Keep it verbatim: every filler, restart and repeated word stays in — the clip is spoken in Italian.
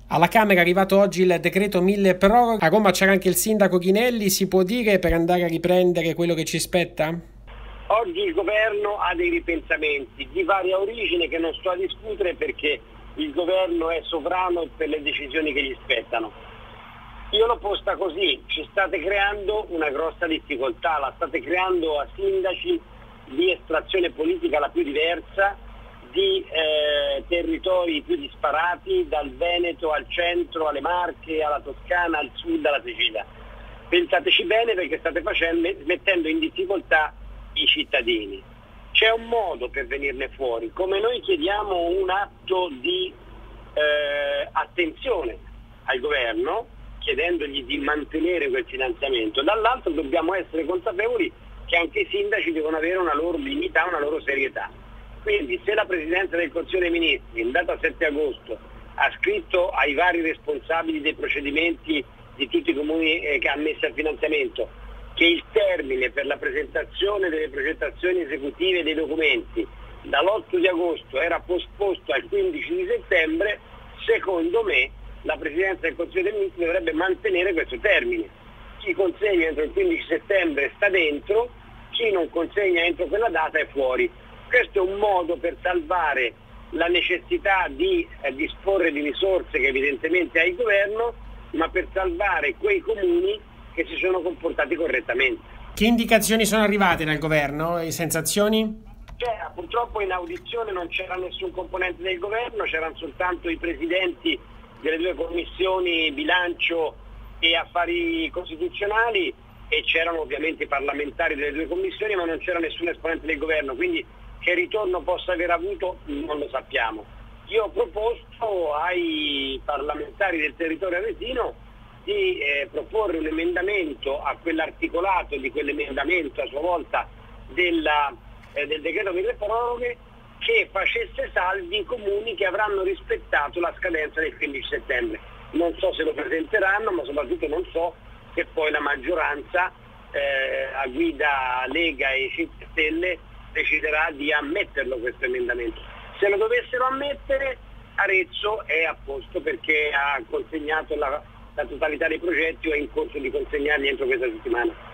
Alla Camera è arrivato oggi il decreto mille proroghe. A Roma c'era anche il sindaco Ghinelli. Si può dire per andare a riprendere quello che ci spetta? Oggi il governo ha dei ripensamenti di varia origine che non sto a discutere perché il governo è sovrano per le decisioni che gli spettano. Io l'ho posta così: ci state creando una grossa difficoltà, la state creando a sindaci di estrazione politica la più diversa, di eh, territori più disparati, dal Veneto al centro, alle Marche, alla Toscana, al sud, alla Sicilia. Pensateci bene perché state facendo, mettendo in difficoltà i cittadini. C'è un modo per venirne fuori, come noi chiediamo un atto di eh, attenzione al governo, chiedendogli di mantenere quel finanziamento, dall'altro dobbiamo essere consapevoli che anche i sindaci devono avere una loro dignità, una loro serietà. Quindi se la Presidenza del Consiglio dei Ministri in data sette agosto ha scritto ai vari responsabili dei procedimenti di tutti i comuni eh, che hanno messo al finanziamento che il termine per la presentazione delle progettazioni esecutive dei documenti dall'otto di agosto era posposto al quindici di settembre, secondo me la Presidenza del Consiglio dei Ministri dovrebbe mantenere questo termine. Chi consegna entro il quindici settembre sta dentro, chi non consegna entro quella data è fuori. Questo è un modo per salvare la necessità di eh, disporre di risorse che evidentemente ha il governo, ma per salvare quei comuni che si sono comportati correttamente. Che indicazioni sono arrivate dal governo? E sensazioni? Cioè, purtroppo in audizione non c'era nessun componente del governo, c'erano soltanto i presidenti delle due commissioni bilancio e affari costituzionali e c'erano ovviamente i parlamentari delle due commissioni, ma non c'era nessun esponente del governo, quindi che ritorno possa aver avuto non lo sappiamo. Io ho proposto ai parlamentari del territorio aretino di eh, proporre un emendamento a quell'articolato di quell'emendamento a sua volta della, eh, del decreto mille proroghe che facesse salvi i comuni che avranno rispettato la scadenza del quindici settembre. Non so se lo presenteranno, ma soprattutto non so se poi la maggioranza eh, a guida Lega e cinque Stelle deciderà di ammetterlo questo emendamento. Se lo dovessero ammettere, Arezzo è a posto perché ha consegnato la, la totalità dei progetti o è in corso di consegnarli entro questa settimana.